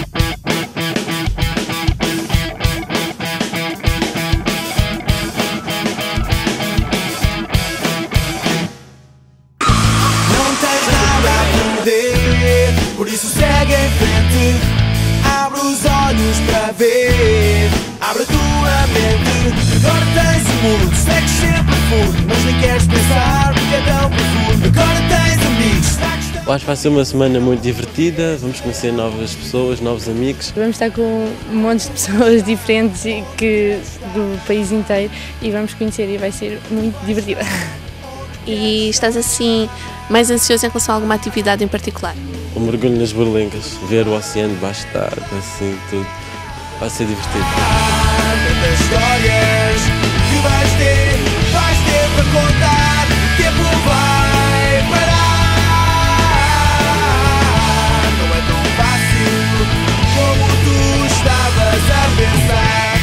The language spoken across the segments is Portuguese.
Por isso segue em frente, abre os olhos para ver, abre a tua mente. Agora tens o mundo, segues sempre fundo, mas nem queres pensar porque é tão profundo. Agora tens amigos. Acho que vai ser uma semana muito divertida, vamos conhecer novas pessoas, novos amigos. Vamos estar com um monte de pessoas diferentes do país inteiro e vamos conhecer e vai ser muito divertida. E estás assim mais ansioso em relação a alguma atividade em particular? O mergulho nas berlengas, ver o oceano debaixo da água, assim tudo, vai ser divertido. Tantas histórias que vais ter para contar, o tempo vai parar. Não é tão fácil como tu estavas a pensar.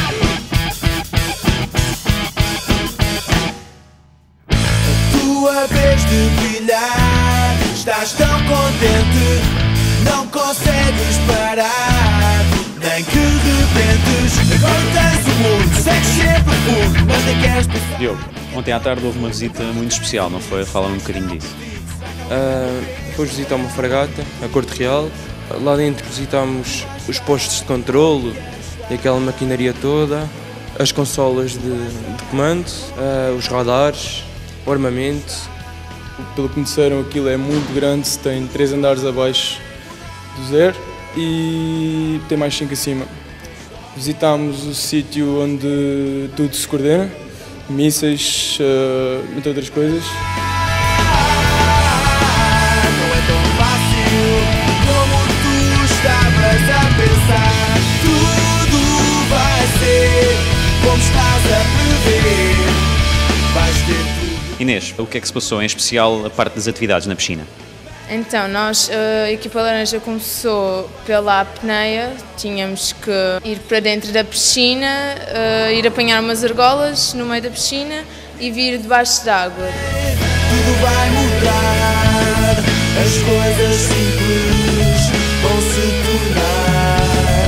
A tua vez de brilhar, estás tão contente, não consegues parar, nem que rebentes. Agora tens o mundo, segues sempre fundo, mas nem queres pensar. Diogo, ontem à tarde houve uma visita muito especial, não foi? Fala-me um bocadinho disso. Depois visitar uma fragata, a Corte Real. Lá dentro visitámos os postos de controlo e aquela maquinaria toda, as consolas de comando, os radares, o armamento. Pelo que me disseram, aquilo é muito grande, tem 3 andares abaixo do zero e tem mais 5 acima. Visitámos o sítio onde tudo se coordena, mísseis, entre outras coisas. Não é tão fácil como tu estavas a pensar. Tudo vai ser como estás a prever. Vais ter tudo. Inês, o que é que se passou em especial a parte das atividades na piscina? Então, a equipa laranja começou pela apneia, tínhamos que ir para dentro da piscina, ir apanhar umas argolas no meio da piscina e vir debaixo d'água. Tudo vai mudar, as coisas simples vão se tornar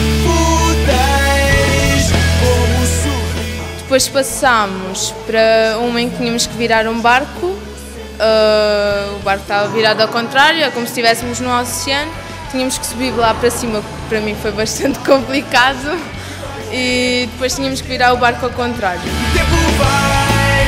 úteis como um sorriso. Depois passámos para uma em que tínhamos que virar um barco. O barco estava virado ao contrário, é como se estivéssemos no oceano. Tínhamos que subir lá para cima, que para mim foi bastante complicado. E depois tínhamos que virar o barco ao contrário. O tempo vai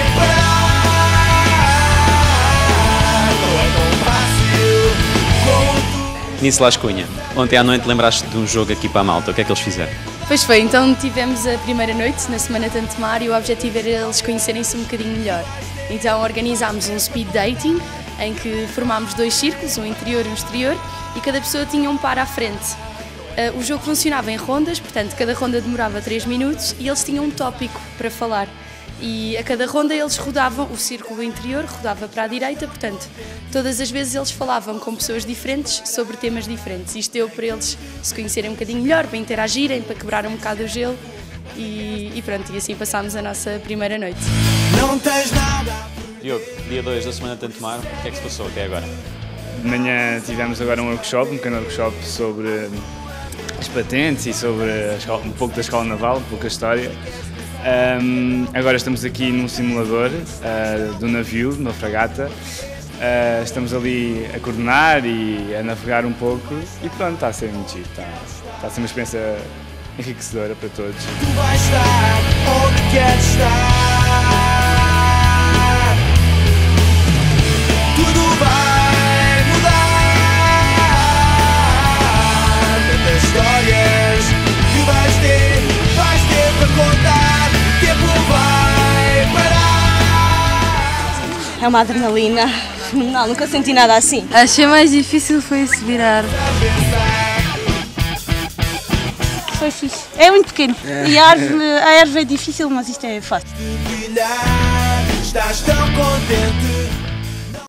parar, não é tão fácil como tu. Nisso Las Cunha, ontem à noite lembraste de um jogo aqui para a malta, o que é que eles fizeram? Pois foi, então tivemos a primeira noite na Semana Tanto Mar e o objetivo era eles conhecerem-se um bocadinho melhor. Então organizámos um speed dating em que formámos 2 círculos, um interior e um exterior, e cada pessoa tinha um par à frente. O jogo funcionava em rondas, portanto cada ronda demorava 3 minutos e eles tinham um tópico para falar. E a cada ronda eles rodavam, o círculo interior rodava para a direita, portanto todas as vezes eles falavam com pessoas diferentes sobre temas diferentes. Isto deu para eles se conhecerem um bocadinho melhor, para interagirem, para quebrar um bocado o gelo e pronto, e assim passámos a nossa primeira noite. Não tens nada. Diogo, dia 2 da Semana Tanto Mar, o que é que se passou até agora? De manhã tivemos agora um workshop, um pequeno workshop sobre as patentes e sobre um pouco da escola naval, um pouco a história. Agora estamos aqui num simulador do navio, de uma fragata. Estamos ali a coordenar e a navegar um pouco e pronto, está a ser muito giro, está a ser uma experiência enriquecedora para todos. Tu vais estar onde queres estar. Tudo vai mudar. Tantas histórias que vais ter para contar. O tempo vai parar. É uma adrenalina fenomenal, nunca senti nada assim. Achei mais difícil foi se virar. Foi fixe. É muito pequeno. E a árvore é difícil, mas isto é fácil. Estás tão contente.